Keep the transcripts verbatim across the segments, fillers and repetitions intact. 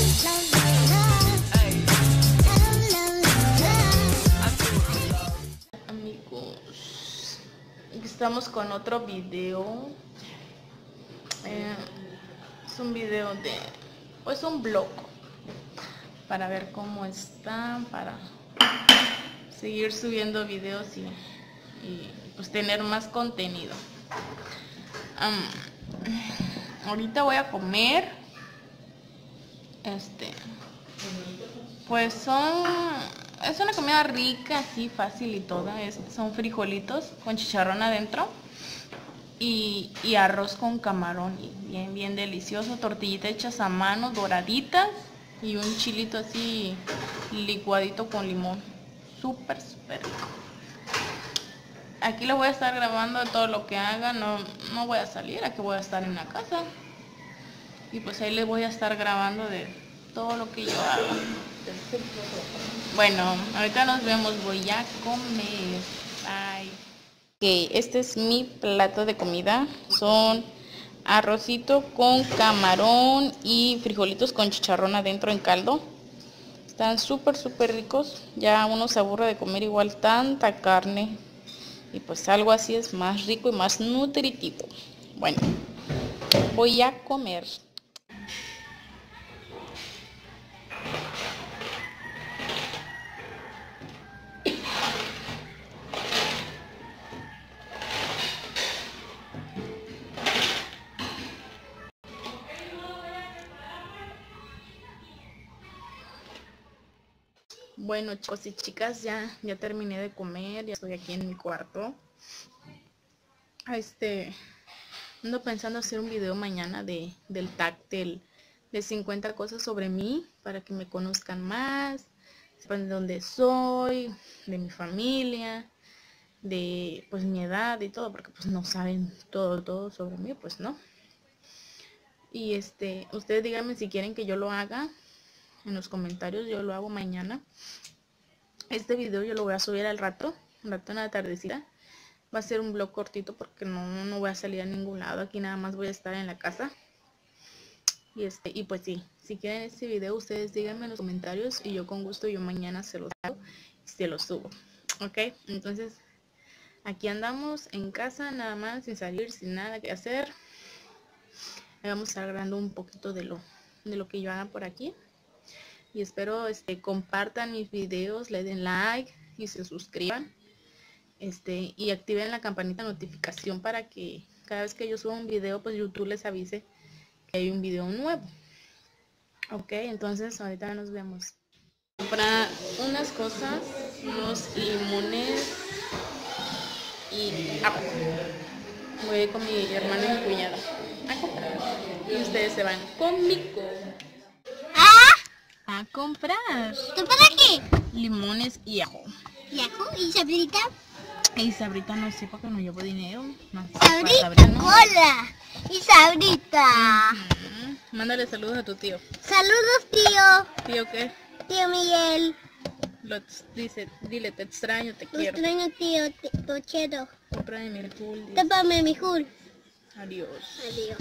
Amigos, estamos con otro video. Eh, es un video de, pues un vlog, para ver cómo está, para seguir subiendo videos y, y pues tener más contenido. Um, ahorita voy a comer. Este, pues son, es una comida rica, así fácil y toda. Es, son frijolitos con chicharrón adentro y, y arroz con camarón, y bien, bien delicioso. Tortillitas hechas a mano, doraditas, y un chilito así licuadito con limón. Súper, súper rico. Aquí les voy a estar grabando de todo lo que haga. No, no voy a salir, aquí voy a estar en la casa. Y pues ahí les voy a estar grabando de todo lo que yo hago. Bueno, ahorita nos vemos, voy a comer. Bye. Ok, este es mi plato de comida. Son arrocito con camarón y frijolitos con chicharrón adentro en caldo. Están súper, súper ricos. Ya uno se aburre de comer igual tanta carne. Y pues algo así es más rico y más nutritivo. Bueno, voy a comer. Bueno, chicos y chicas, ya, ya terminé de comer, ya estoy aquí en mi cuarto. Este, ando pensando hacer un video mañana de, del tag del, de cincuenta cosas sobre mí, para que me conozcan más, sepan de dónde soy, de mi familia, de pues mi edad y todo, porque pues no saben todo, todo sobre mí, pues no. Y este, ustedes díganme si quieren que yo lo haga en los comentarios. Yo lo hago mañana. Este video yo lo voy a subir al rato, al rato en la tardecita. Va a ser un vlog cortito porque no, no voy a salir a ningún lado. Aquí nada más voy a estar en la casa. Y este, y pues sí, si quieren este video, ustedes díganme en los comentarios y yo con gusto, yo mañana se los hago y se los subo. Ok, entonces aquí andamos en casa, nada más, sin salir, sin nada que hacer. Vamos a estar grabando un poquito de lo, de lo que yo haga por aquí. Y espero este, compartan mis videos, le den like y se suscriban. Este, y activen la campanita de notificación para que cada vez que yo suba un video, pues YouTube les avise que hay un video nuevo. Ok, entonces ahorita nos vemos. Comprar unas cosas, unos limones y agua. Voy a ir con mi hermana y mi cuñada a comprar. Y ustedes se van conmigo a comprar. ¿Tú para qué? Limones y ajo. ¿Y ajo? ¿Y sabrita? Y sabrita no sé porque no llevo dinero. No, Sabrita, sabrita no. cola. Y sabrita. Uh-huh. Mándale saludos a tu tío. Saludos, tío. ¿Tío qué? Tío Miguel. Lo dice, dile, te extraño, te Lo quiero. extraño, tío Tochero. Cómprame mi cool. Tápame mi jul. Adiós. Adiós.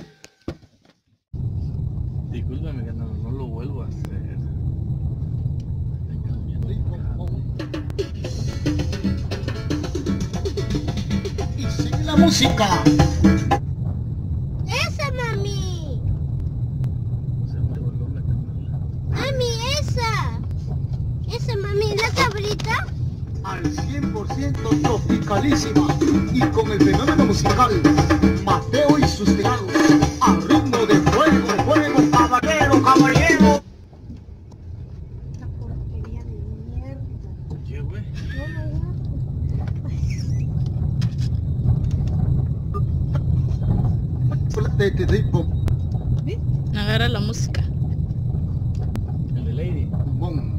Discúlpame que no, no lo vuelvo a hacer. Y sigue la música. Esa, mami. Se me volvió a meter. Mami, esa. Esa, mami, la sabrita. Al cien por ciento tropicalísima y con el fenómeno musical Mateo y sus tirados a ritmo de fuego, fuego, caballero, caballero. La porquería de mierda. ¿Qué, güey? De, de, de, bom, Agarra la música. El de Lady. bom.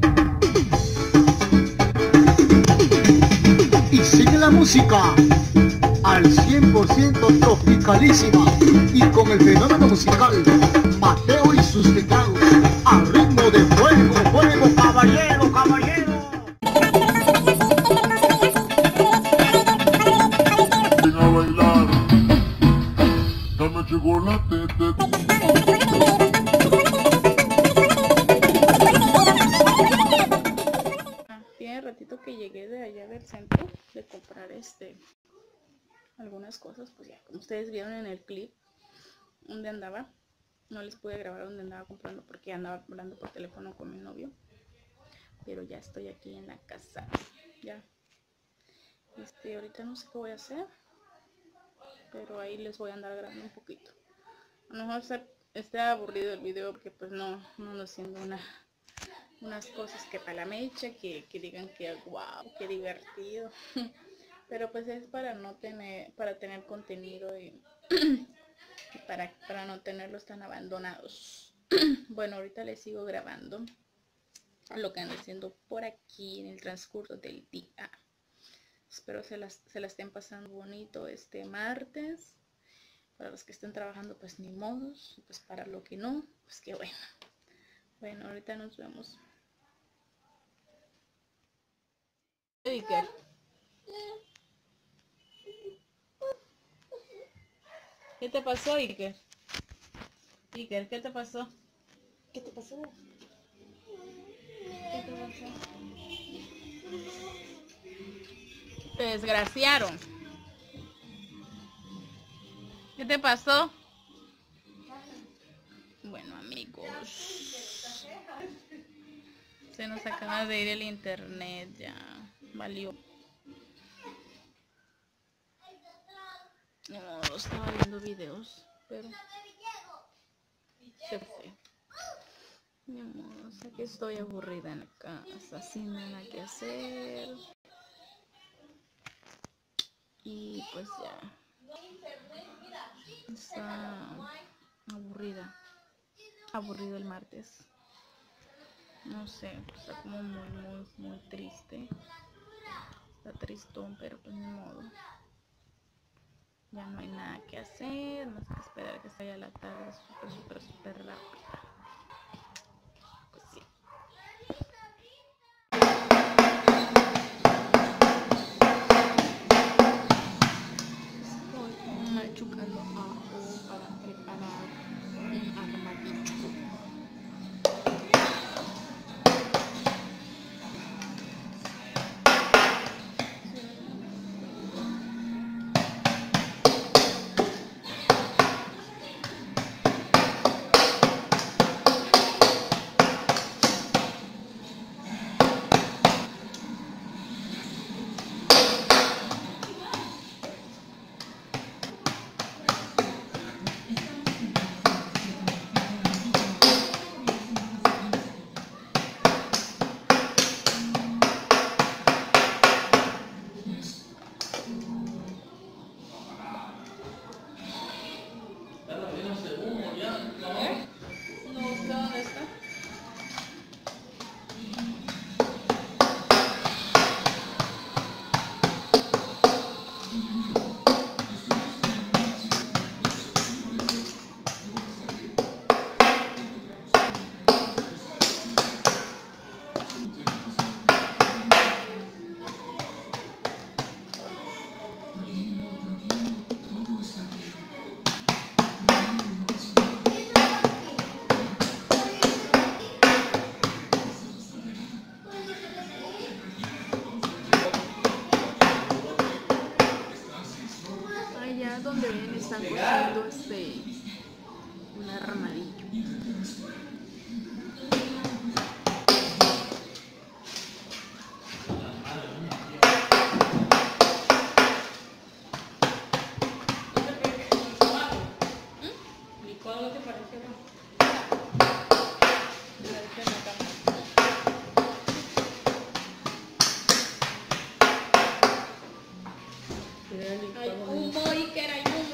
Y sigue la música al cien por ciento tropicalísima y con el fenómeno musical Mateo y sus teclados a ritmo de fuego, fuego, caballero, caballero. Ven a bailar, dame chocolate, te... llegué de allá del centro de comprar este algunas cosas, pues ya como ustedes vieron en el clip donde andaba, no les pude grabar donde andaba comprando porque andaba hablando por teléfono con mi novio, pero ya estoy aquí en la casa. Ya este ahorita no sé qué voy a hacer, pero ahí les voy a andar grabando un poquito. A lo mejor se, esté aburrido el video porque pues no no ando haciendo una unas cosas que para la mecha, que, que digan que wow, qué divertido. Pero pues es para no tener, para tener contenido y, y para, para no tenerlos tan abandonados. Bueno, ahorita les sigo grabando lo que ando haciendo por aquí en el transcurso del día. Espero se las, se la estén pasando bonito este martes. Para los que estén trabajando, pues ni modos. Pues para lo que no, pues qué bueno. Bueno, ahorita nos vemos. Iker. ¿Qué te pasó, Iker? Iker, ¿qué te pasó? ¿Qué te pasó? ¿Qué te pasó? Te desgraciaron. ¿Qué te pasó? Bueno, amigos, se nos acaba de ir el internet, ya valió. No, estaba viendo videos, pero se fue. Mi amor, o sea que estoy aburrida en la casa, sin nada que hacer. Y pues ya. Está aburrida. Aburrido el martes. No sé, está como muy, muy, muy triste. Está tristón, pero pues ni modo. Ya no hay nada que hacer, más que esperar que se vaya la tarde súper, súper, súper rápida. Pues sí. Estoy machucando ajo para preparar un armadillo. Donde ven están cociendo este un armadillo. ¿Mm? ¿Licuado no te parece? Hay humo, Iker, hay humo.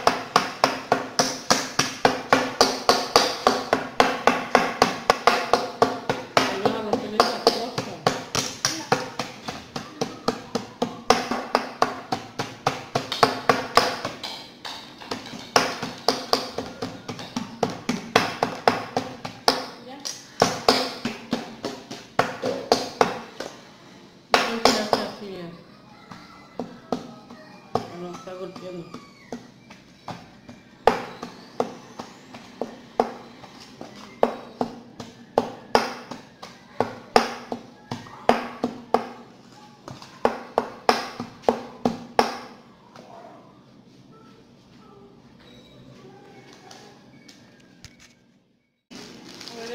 Está golpeando.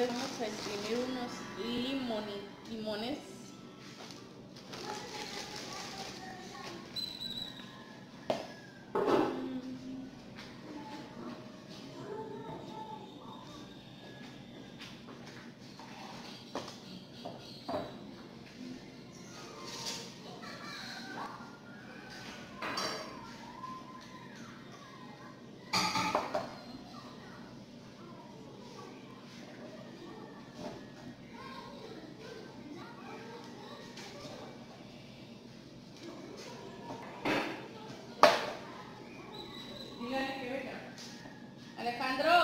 les vamos a exprimir unos limoni- limones. Alejandro.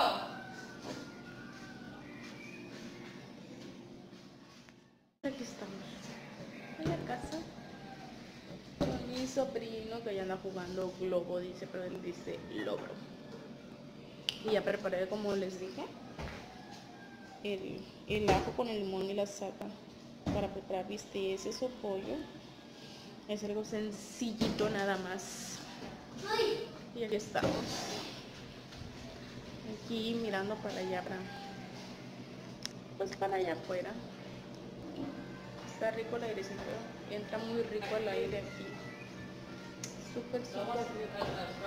Aquí estamos en la casa con mi sobrino que ya anda jugando globo, dice, pero él dice logro. Y ya preparé, como les dije, el, el ajo con el limón y la salsa para preparar bisteces o pollo. Es algo sencillito nada más. Y aquí estamos. Aquí mirando para allá, para, pues para allá afuera. Está rico el airecito, entra muy rico el aire aquí. Súper, súper rico.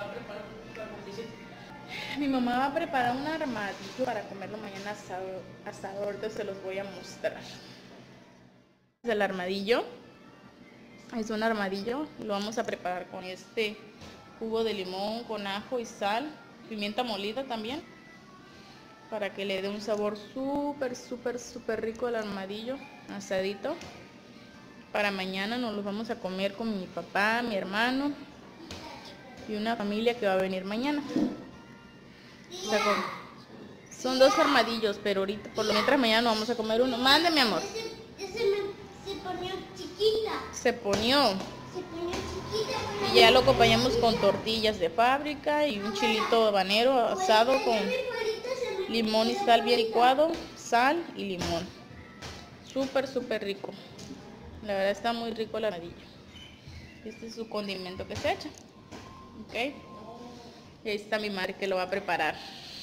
Mi mamá va a preparar un armadillo para comerlo mañana asado, asado. Ahorita se los voy a mostrar. El armadillo es un armadillo, lo vamos a preparar con este jugo de limón, con ajo y sal, pimienta molida también, para que le dé un sabor súper, súper, súper rico al armadillo asadito. Para mañana nos lo vamos a comer con mi papá, mi hermano y una familia que va a venir mañana. O sea, con, son dos armadillos, pero ahorita, por lo mientras mañana nos vamos a comer uno. Mande, mi amor. Ese, ese me, se ponió chiquita. Se ponió. Se ponió chiquita. Y ya lo acompañamos con tortillas de fábrica y un chilito habanero asado con limón y sal bien licuado, sal y limón. Súper, súper rico. La verdad está muy rico el armadillo. Este es su condimento que se echa. Ok. Y ahí está mi madre que lo va a preparar.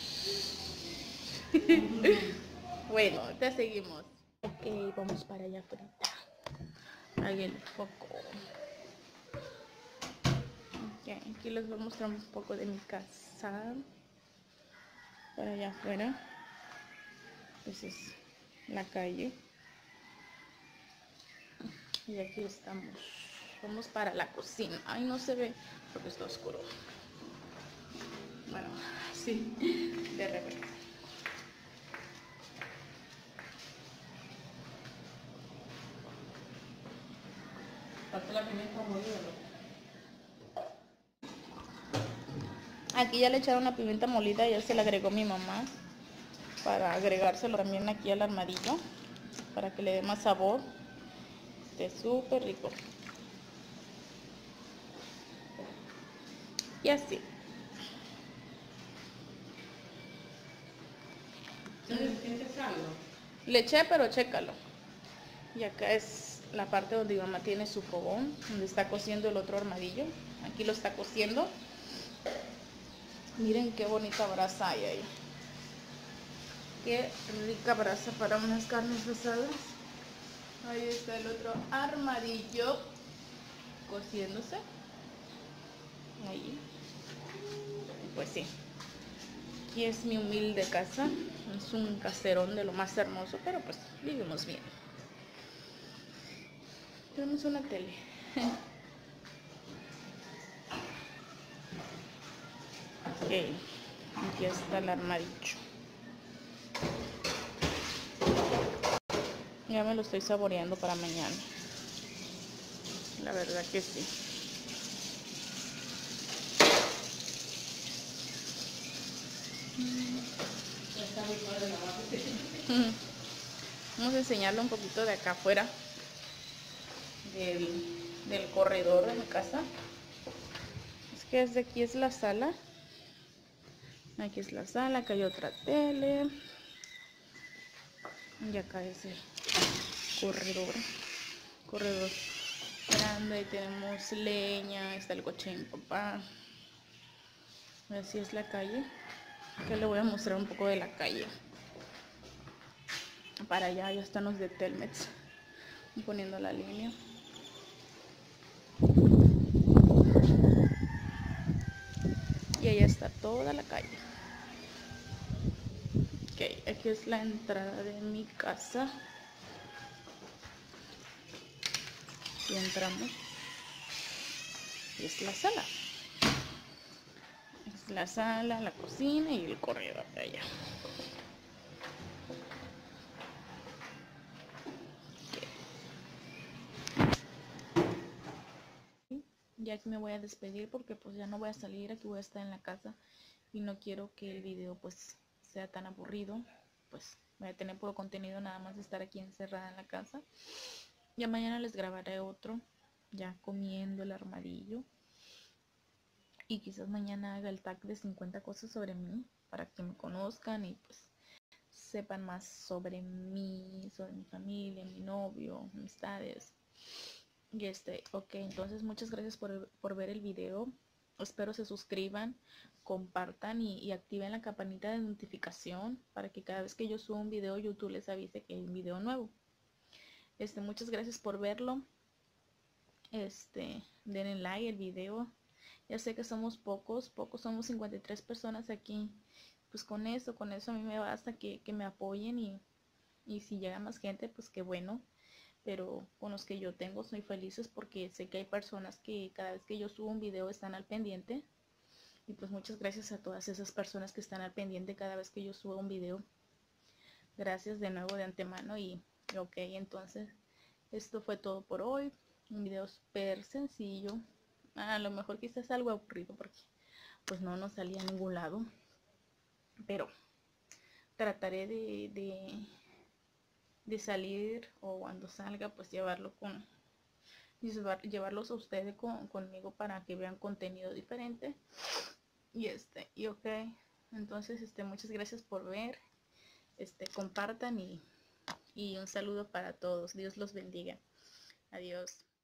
Bueno, te seguimos. Ok, vamos para allá afuera. Ahí el foco. Okay, aquí les voy a mostrar un poco de mi casa. Para allá afuera. Esa es la calle. Y aquí estamos. Vamos para la cocina. Ay, no se ve porque está oscuro. Bueno, sí, de repente. Aquí ya le echaron la pimienta molida, ya se le agregó mi mamá para agregárselo también aquí al armadillo para que le dé más sabor. Esté súper rico. Y así. Le eché, pero chécalo. Y acá es la parte donde mi mamá tiene su fogón, donde está cociendo el otro armadillo. Aquí lo está cociendo. Miren qué bonita brasa hay ahí. Qué rica brasa para unas carnes asadas. Ahí está el otro armadillo cociéndose. Ahí. Pues sí. Aquí es mi humilde casa. Es un caserón de lo más hermoso, pero pues vivimos bien. Tenemos una tele. Ok. Aquí está el armadillo. Ya me lo estoy saboreando para mañana. La verdad que sí. Vamos a enseñarle un poquito de acá afuera del, del corredor de mi casa. Es que desde aquí es la sala. Aquí es la sala, acá hay otra tele. Y acá es el corredor. Corredor grande. Ahí tenemos leña. Está el coche de mi papá. Así es la calle. Acá le voy a mostrar un poco de la calle. para allá, ya están los de Telmex poniendo la línea. Y allá está toda la calle. Ok, aquí es la entrada de mi casa. Y entramos. Y es la sala. Es la sala, la cocina y el corredor de allá. Ya aquí me voy a despedir porque pues ya no voy a salir, aquí voy a estar en la casa y no quiero que el video pues sea tan aburrido, pues voy a tener puro contenido nada más de estar aquí encerrada en la casa. Ya mañana les grabaré otro ya comiendo el armadillo y quizás mañana haga el tag de cincuenta cosas sobre mí para que me conozcan y pues sepan más sobre mí, sobre mi familia, mi novio, amistades. Y este, ok, entonces muchas gracias por, por ver el video. Espero se suscriban, compartan y, y activen la campanita de notificación para que cada vez que yo suba un video YouTube les avise que hay un video nuevo. Este, muchas gracias por verlo. Este, denle like al video. Ya sé que somos pocos, pocos somos cincuenta y tres personas aquí. Pues con eso, con eso a mí me basta que, que me apoyen y, y si llega más gente, pues qué bueno. Pero con los que yo tengo soy felices porque sé que hay personas que cada vez que yo subo un video están al pendiente. Y pues muchas gracias a todas esas personas que están al pendiente cada vez que yo subo un video. Gracias de nuevo de antemano y ok, entonces esto fue todo por hoy. Un video súper sencillo. A lo mejor quizás algo aburrido porque pues no nos salía a ningún lado. Pero trataré de... de de salir o cuando salga pues llevarlo con llevar, llevarlos a ustedes con, conmigo para que vean contenido diferente y este y ok, entonces este muchas gracias por ver, este compartan y, y un saludo para todos, Dios los bendiga, adiós.